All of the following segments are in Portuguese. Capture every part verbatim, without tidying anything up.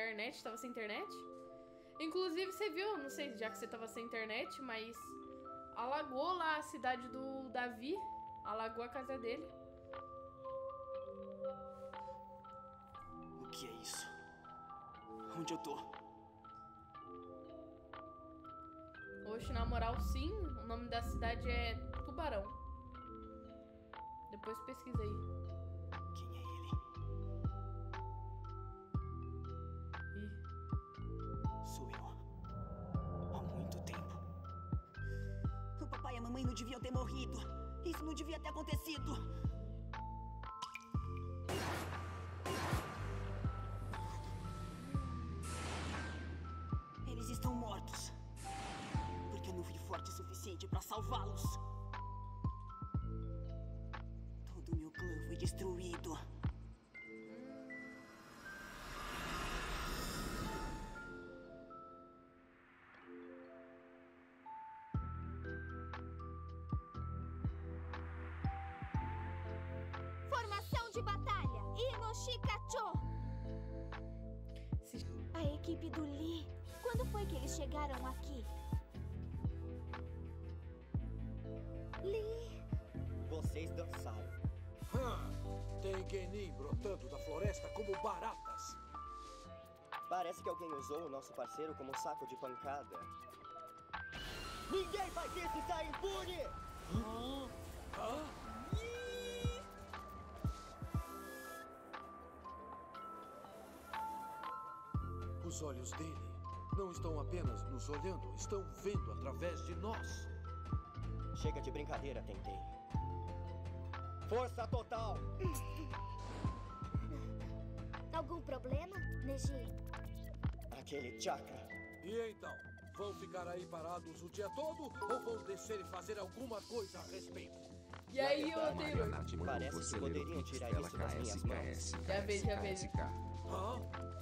internet, tava sem internet. Inclusive, você viu, não sei, já que você tava sem internet, mas alagou lá a cidade do Davi, alagou a casa dele. O que é isso? Onde eu tô? Oxe, na moral, sim, o nome da cidade é Tubarão. Depois pesquisa aí. Quem é ele? Ih. Sou eu. Há muito tempo. O papai e a mamãe não deviam ter morrido. Isso não devia ter acontecido. Eles estão mortos. Porque eu não fui forte o suficiente para salvá-los. Todo meu clã foi destruído. Formação de batalha, Inoshikacho. A equipe do Lee. Quando foi que eles chegaram aqui? Lee. Vocês dançaram. Hum, tem Genin brotando da floresta como baratas. Parece que alguém usou o nosso parceiro como saco de pancada. Ninguém vai ter que sair impune! Hã? Hã? Os olhos dele não estão apenas nos olhando, estão vendo através de nós. Chega de brincadeira, Tentei. Força total! Algum problema, Neji? Aquele chakra. E então? Vão ficar aí parados o dia todo ou vão descer e fazer alguma coisa a respeito? E aí, ô Taylor? Parece que poderiam tirar isso das minhas mãos. Já vejo, já vejo. Hã?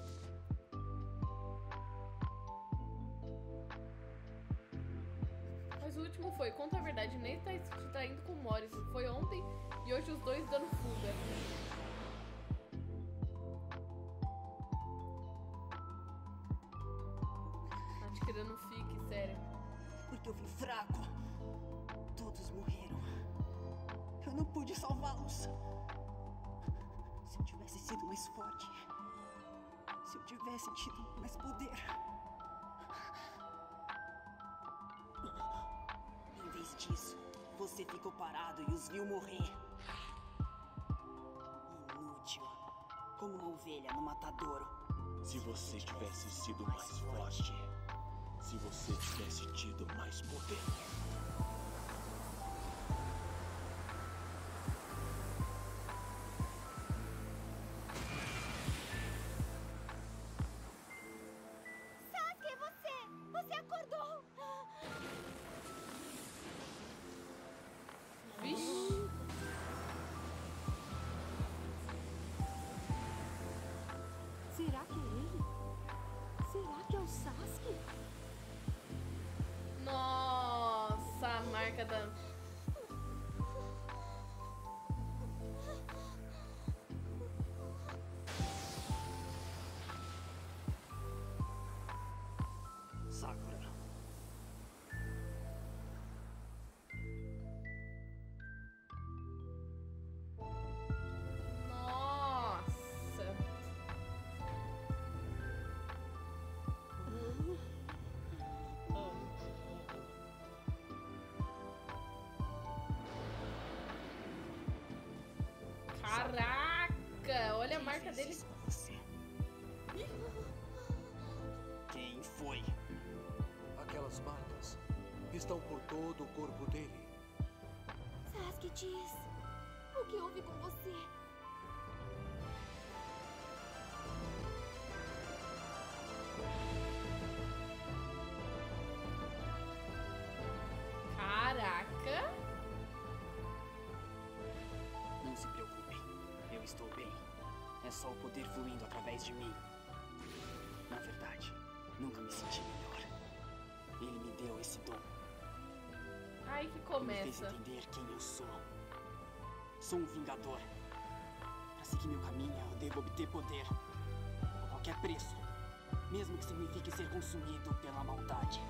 Mas o último foi, conta a verdade, nem tá se traindo com o Morris. Foi ontem e hoje os dois dando fuga. Tá te querendo fique, sério. Porque eu vim fraco. Todos morreram. Eu não pude salvá-los. Se eu tivesse sido mais forte. Se eu tivesse tido mais poder. Em vez disso, você ficou parado e os viu morrer. Inútil. Como uma ovelha no matadouro. Se você tivesse sido mais forte, se você tivesse tido mais poder. Sasuke, você! Você acordou! Vixe. Será que é ele? Será que é o Sasuke? Nossa, a marca da... Sakura. Nossa. Caraca, olha a marca dele. Isso com você. Quem foi? Aquelas marcas estão por todo o corpo dele. Sasuke diz. O que houve com você? Caraca. Não se preocupe. Eu estou bem. É só o poder fluindo através de mim. Na verdade, nunca me senti melhor. Ele me deu esse dom. Ai, que Me fez começa. entender quem eu sou. Sou um vingador. Para seguir meu caminho, eu devo obter poder. A qualquer preço. mesmo que signifique ser consumido pela maldade.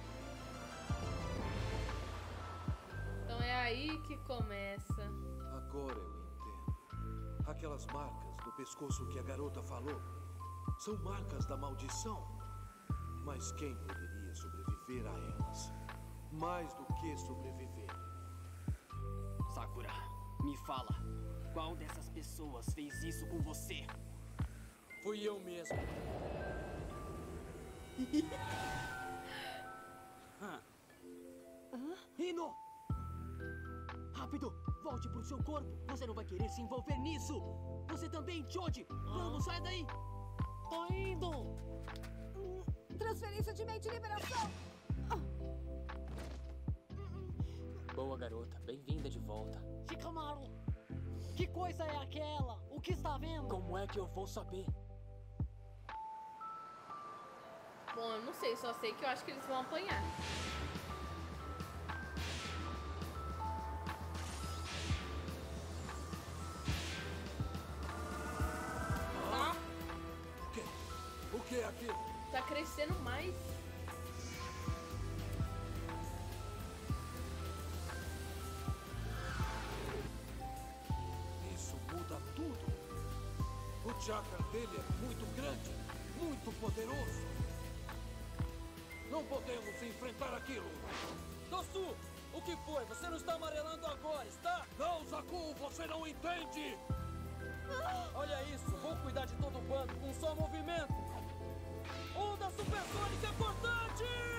Então é aí que começa. Agora eu entendo. Aquelas marcas no pescoço que a garota falou são marcas da maldição. Mas quem poderia sobreviver a elas? Mais do que sobreviver. Sakura, me fala. Qual dessas pessoas fez isso com você? Fui eu mesmo. Hã? Hino! Rápido! Volte pro seu corpo! Você não vai querer se envolver nisso! Você também, Choji! Vamos, sai daí! Tô indo! Transferência de mente e liberação! Boa, garota. Bem-vinda de volta. Shikamaru! Que coisa é aquela? O que está vendo? Como é que eu vou saber? Bom, eu não sei, só sei que eu acho que eles vão apanhar. Tá? O quê? O que é aquilo? Tá crescendo mais. Isso muda tudo. O chakra dele é muito grande, muito poderoso. Não podemos enfrentar aquilo. Tosu, o que foi? Você não está amarelando agora, está? Não, Zaku, você não entende. Olha isso, vou cuidar de todo o bando com um só movimento. Onda supersônica cortante!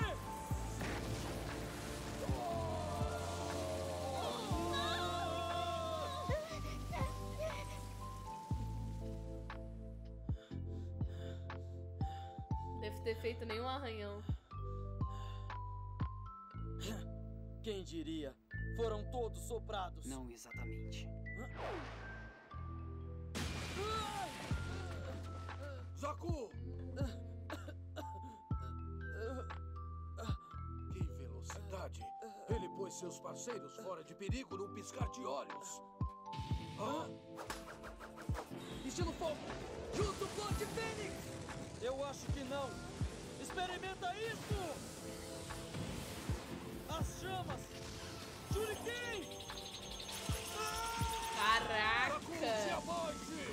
Deve ter feito nenhum arranhão. Quem diria? Foram todos soprados. Não exatamente. Zaku! Que velocidade! Ele pôs seus parceiros fora de perigo num piscar de olhos. Hã? Estilo fogo! Jutsu Forte Fênix! Eu acho que não. Experimenta isso! As chamas! Shuriken! Zaku, se Caraca! abaixe!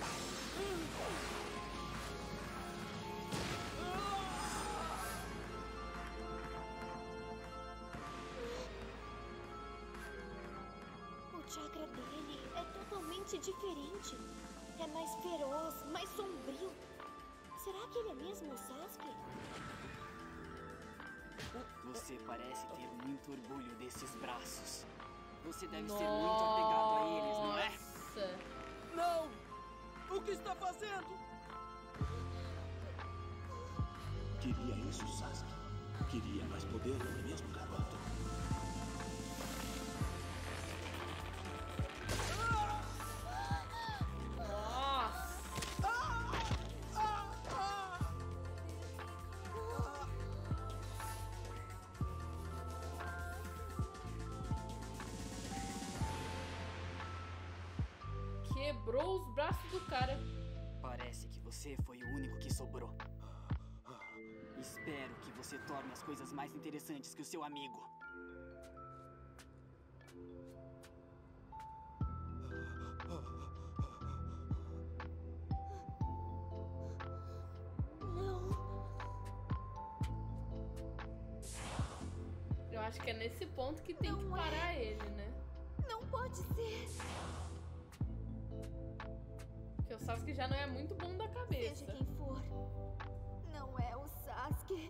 O chakra dele é totalmente diferente. É mais feroz, mais sombrio. Será que ele é mesmo o Sasuke? Você parece ter muito orgulho desses braços. Você deve ser muito apegado a eles, não é? Nossa! Não! O que está fazendo? Queria isso, Sasuke. Queria mais poder, não é mesmo, garoto? Nossa! Quebrou os braços do cara. Parece que você foi o único que sobrou. Espero que você torne as coisas mais interessantes que o seu amigo. Não. Eu acho que é nesse ponto que tem que Não é. parar ele, né? Não pode ser. Porque o Sasuke já não é muito bom da cabeça. Seja quem for. Não é o Sasuke.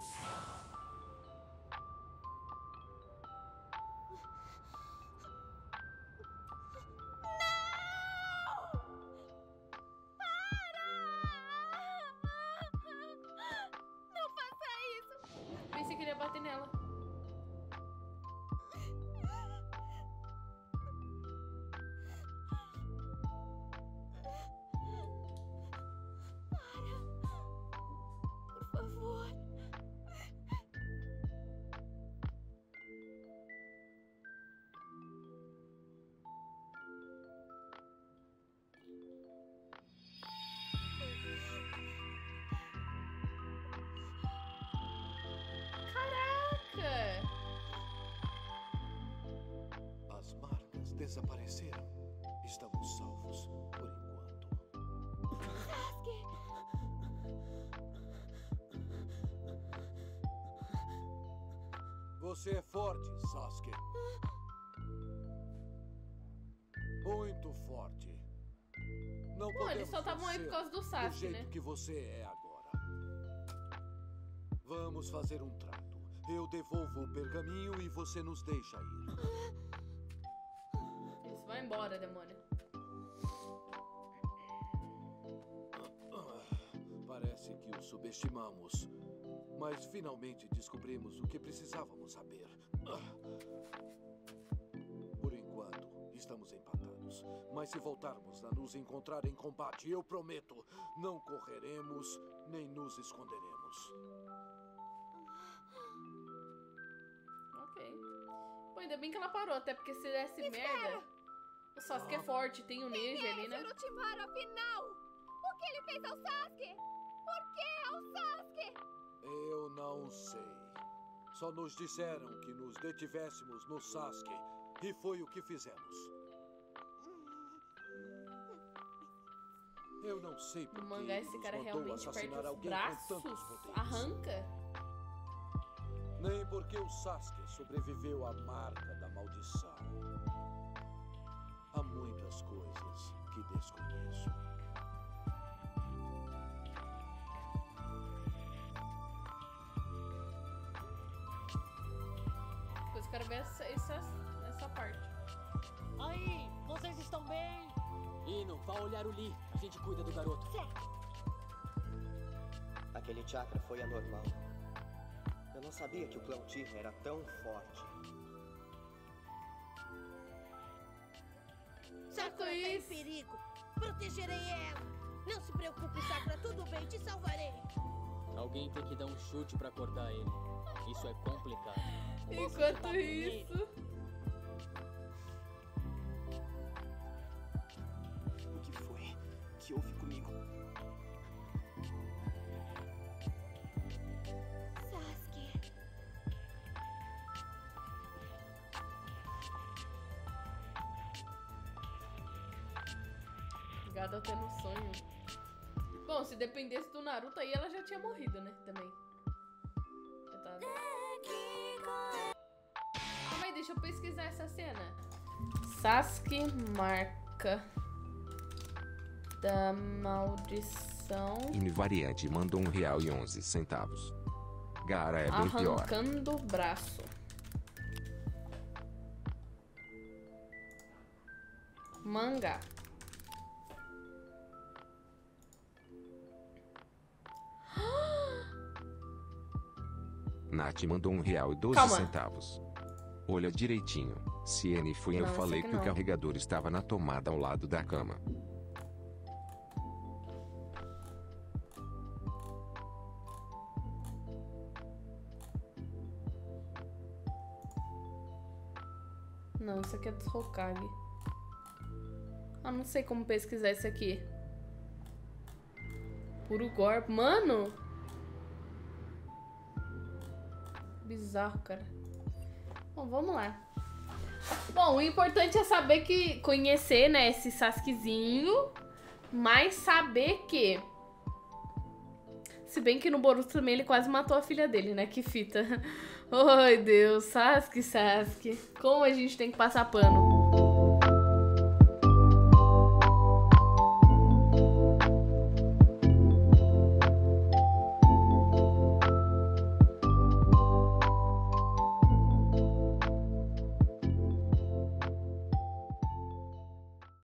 Não faça isso! Pensei que ele ia bater nela. Por favor. desapareceram. Estamos salvos, por enquanto. Sasuke! Você é forte, Sasuke. Muito forte. Não Pô, podemos eles só estavam aí por vencer causa do do Sasuke, jeito né? que você é agora. Vamos fazer um trato. Eu devolvo o pergaminho e você nos deixa ir. Isso, vai embora, demônio. Parece que o subestimamos, mas finalmente descobrimos o que precisávamos saber. Por enquanto, estamos empatados. Mas se voltarmos a nos encontrar em combate, eu prometo, não correremos nem nos esconderemos. Ok. Pô, ainda bem que ela parou, até porque se desse merda... O Sasuke é forte, tem o Neji ali, né? Orochimaru, afinal! O que ele fez ao Sasuke? Por que ao Sasuke? Eu não sei. Só nos disseram que nos detivéssemos no Sasuke, e foi o que fizemos. Eu não sei por No que mangá ele esse nos cara mandou realmente perde assassinar os alguém braços, com tantos poderes. arranca. Nem porque o Sasuke sobreviveu à marca da maldição. Há muitas coisas que desconheço. Depois eu quero ver essa, essa, essa parte. Aí, vocês estão bem? Ino, vá olhar o Lee. A gente cuida do garoto. Aquele chakra foi anormal. Eu não sabia que o clã Uchiha era tão forte. Sakura está em perigo. Protegerei ela. Não se preocupe, Sakura. Tudo bem, te salvarei. Alguém tem que dar um chute pra acordar ele. Isso é complicado. Enquanto isso... O que foi que houve comigo? Sasuke. Gada tendo sonho. Bom, se dependesse do Naruto, aí ela já tinha morrido, né? Também. Coitada. Calma aí, deixa eu pesquisar essa cena. Sasuke, marca da maldição. Invariante mandou um real e onze centavos. Gara é bem pior. Arrancando o braço. Mangá. Nath mandou um real e doze Calma. centavos. Olha direitinho. Se N foi, eu Não, esse falei aqui que o não. carregador estava na tomada ao lado da cama. Não, isso aqui é dos Hokage. Ah, não sei como pesquisar isso aqui. Puro golpe. Mano! Bizarro, cara. Bom, vamos lá. Bom, o importante é saber que... Conhecer, né, esse Sasukezinho. Mas saber que... Se bem que no Boruto também ele quase matou a filha dele, né? Que fita. Ai, Deus. Sasuke, Sasuke. Como a gente tem que passar pano.